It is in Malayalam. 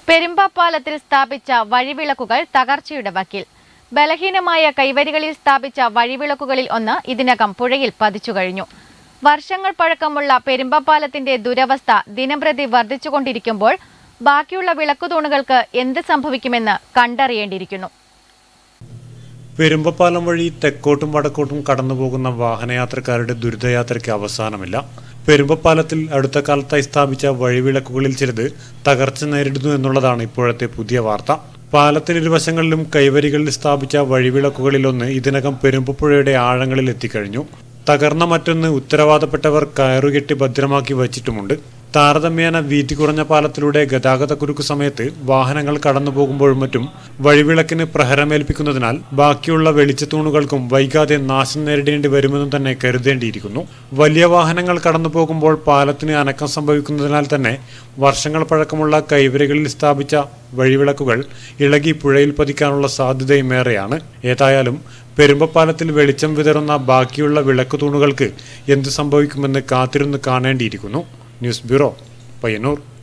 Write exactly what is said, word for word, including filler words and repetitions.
പെരുമ്പപ്പാലത്തിൽ സ്ഥാപിച്ച വഴിവിളക്കുകൾ തകർച്ചയുടെ വക്കിൽ. ബലഹീനമായ കൈവരികളിൽ സ്ഥാപിച്ച വഴിവിളക്കുകളിൽ ഒന്ന് ഇതിനകം പുഴയിൽ പതിച്ചു കഴിഞ്ഞു. വർഷങ്ങൾ പഴക്കമുള്ള പെരുമ്പപ്പാലത്തിന്റെ ദുരവസ്ഥ ദിനംപ്രതി വർദ്ധിച്ചുകൊണ്ടിരിക്കുമ്പോൾ ബാക്കിയുള്ള വിളക്കുതൂണുകൾക്ക് എന്ത് സംഭവിക്കുമെന്ന് കണ്ടറിയേണ്ടിയിരിക്കുന്നു. പെരുമ്പപ്പാലം വഴി തെക്കോട്ടും വടക്കോട്ടും കടന്നുപോകുന്ന വാഹനയാത്രക്കാരുടെ ദുരിതയാത്രയ്ക്ക് അവസാനമില്ല. പെരുമ്പപ്പാലത്തിൽ അടുത്ത കാലത്തായി സ്ഥാപിച്ച വഴിവിളക്കുകളിൽ ചിലത് തകർച്ച നേരിടുന്നു എന്നുള്ളതാണ് ഇപ്പോഴത്തെ പുതിയ വാർത്ത. പാലത്തിനിരുവശങ്ങളിലും കൈവരികളിൽ സ്ഥാപിച്ച വഴിവിളക്കുകളിലൊന്ന് ഇതിനകം പെരുമ്പപ്പുഴയുടെ ആഴങ്ങളിൽ എത്തിക്കഴിഞ്ഞു. തകർന്ന മറ്റൊന്ന് ഉത്തരവാദപ്പെട്ടവർ കയറുകെട്ടി ഭദ്രമാക്കി വച്ചിട്ടുമുണ്ട്. താരതമ്യേന വീതി കുറഞ്ഞ പാലത്തിലൂടെ ഗതാഗതക്കുരുക്ക് സമയത്ത് വാഹനങ്ങൾ കടന്നു പോകുമ്പോഴും മറ്റും വഴിവിളക്കിന് പ്രഹരമേൽപ്പിക്കുന്നതിനാൽ ബാക്കിയുള്ള വെളിച്ചത്തൂണുകൾക്കും വൈകാതെ നാശം നേരിടേണ്ടി വരുമെന്നും തന്നെ കരുതേണ്ടിയിരിക്കുന്നു. വലിയ വാഹനങ്ങൾ കടന്നു പോകുമ്പോൾ പാലത്തിന് അനക്കം സംഭവിക്കുന്നതിനാൽ തന്നെ വർഷങ്ങൾ പഴക്കമുള്ള കൈവരികളിൽ സ്ഥാപിച്ച വഴിവിളക്കുകൾ ഇളകി പുഴയിൽ പതിക്കാനുള്ള സാധ്യതയും ഏറെയാണ്. ഏതായാലും പെരുമ്പപ്പാലത്തിൽ വെളിച്ചം വിതറുന്ന ബാക്കിയുള്ള വിളക്കുതൂണുകൾക്ക് എന്ത് സംഭവിക്കുമെന്ന് കാത്തിരുന്ന് കാണേണ്ടിയിരിക്കുന്നു. News bureau, Payyanur.